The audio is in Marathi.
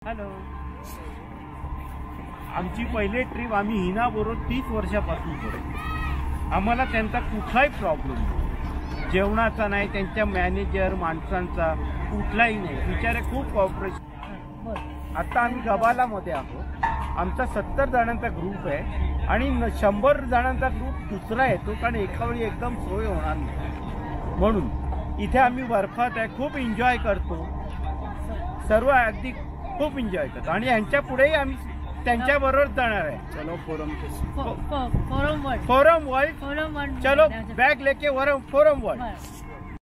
हॅलो. आमची पहिली ट्रिप आम्ही हिनाबरोबर 30 वर्षापासून करतो. आम्हाला त्यांचा कुठलाही प्रॉब्लेम नाही, जेवणाचा नाही, त्यांच्या मॅनेजर माणसांचा कुठलाही नाही. बिचारे खूप कॉपरेशन. आता आम्ही गबालामध्ये आहोत. आमचा 70 जणांचा ग्रुप आहे आणि 100 जणांचा ग्रुप दुसरा येतो, कारण एका वेळी एकदम सोय होणार नाही. म्हणून इथे आम्ही बर्फात आहे, खूप एन्जॉय करतो. सर्व अगदी खूप एन्जॉय करतो आणि यांच्या पुढेही आम्ही त्यांच्या बरोबर जाणार आहे. चलो फोरम वर्ल्ड चलो बॅग लेके फोरम वर्ल्ड.